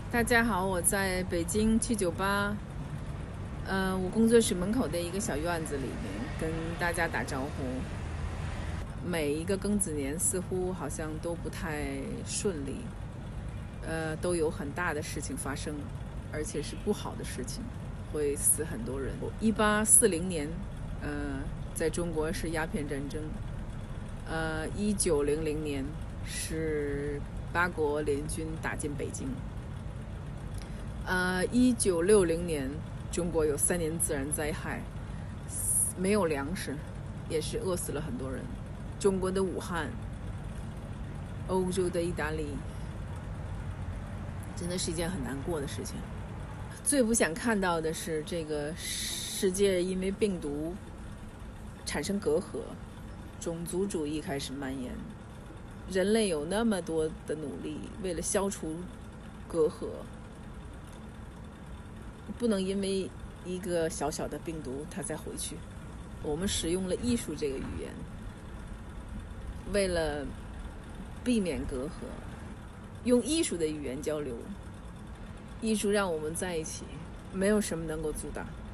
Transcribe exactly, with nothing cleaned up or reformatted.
大家好，我在北京七九八，呃，我工作室门口的一个小院子里面跟大家打招呼。每一个庚子年似乎好像都不太顺利，呃，都有很大的事情发生，而且是不好的事情，会死很多人。一八四零年，呃，在中国是鸦片战争，呃，一九零零年是八国联军打进北京。呃，一九六零年，中国有三年自然灾害，没有粮食，也是饿死了很多人。中国的武汉，欧洲的意大利，真的是一件很难过的事情。最不想看到的是，这个世界因为病毒产生隔阂，种族主义开始蔓延。人类有那么多的努力，为了消除隔阂。不能因为一个小小的病毒它再回去。我们使用了艺术这个语言，为了避免隔阂，用艺术的语言交流。艺术让我们在一起，没有什么能够阻挡。